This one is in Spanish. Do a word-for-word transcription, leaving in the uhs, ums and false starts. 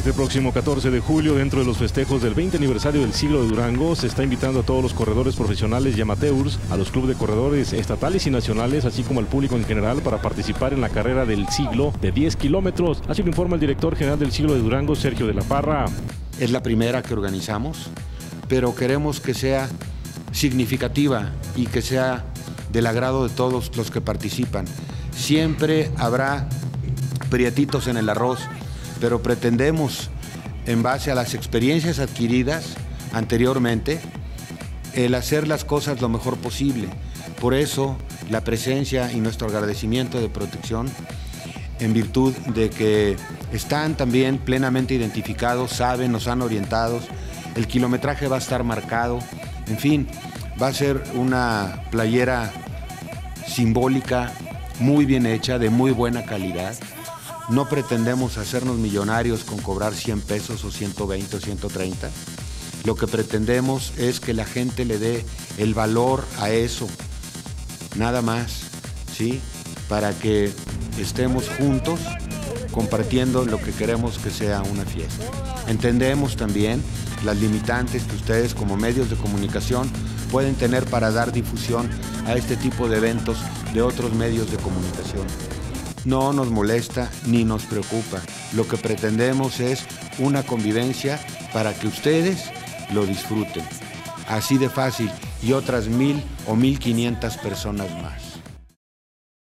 Este próximo catorce de julio, dentro de los festejos del veinte aniversario del Siglo de Durango, se está invitando a todos los corredores profesionales y amateurs, a los clubes de corredores estatales y nacionales, así como al público en general, para participar en la carrera del siglo de diez kilómetros. Así lo informa el director general del Siglo de Durango, Sergio de la Parra. Es la primera que organizamos, pero queremos que sea significativa y que sea del agrado de todos los que participan. Siempre habrá prietitos en el arroz, pero pretendemos, en base a las experiencias adquiridas anteriormente, el hacer las cosas lo mejor posible. Por eso, la presencia y nuestro agradecimiento de Protección, en virtud de que están también plenamente identificados, saben, nos han orientado, el kilometraje va a estar marcado, en fin, va a ser una playera simbólica, muy bien hecha, de muy buena calidad. No pretendemos hacernos millonarios con cobrar cien pesos o ciento veinte o ciento treinta. Lo que pretendemos es que la gente le dé el valor a eso, nada más, ¿sí? Para que estemos juntos compartiendo lo que queremos que sea una fiesta. Entendemos también las limitantes que ustedes como medios de comunicación pueden tener para dar difusión a este tipo de eventos de otros medios de comunicación. No nos molesta ni nos preocupa. Lo que pretendemos es una convivencia para que ustedes lo disfruten. Así de fácil, y otras mil o mil quinientas personas más.